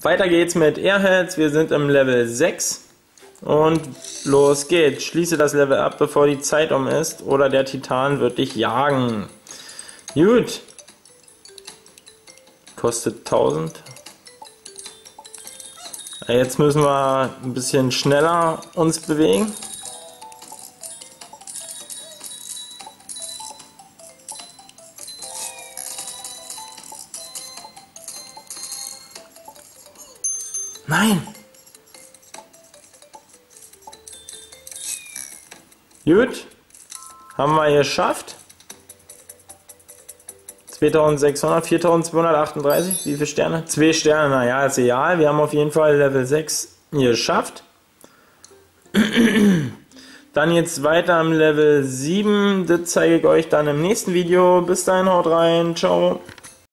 Weiter geht's mit Airheads. Wir sind im Level 6. Und los geht's. Schließe das Level ab, bevor die Zeit um ist, oder der Titan wird dich jagen. Gut. Kostet 1000. Jetzt müssen wir ein bisschen schneller uns bewegen. Nein! Gut, haben wir geschafft. 2600, 4238, wie viele Sterne? 2 Sterne, naja, ist egal. Wir haben auf jeden Fall Level 6 geschafft. Dann jetzt weiter im Level 7, das zeige ich euch dann im nächsten Video. Bis dahin, haut rein, ciao.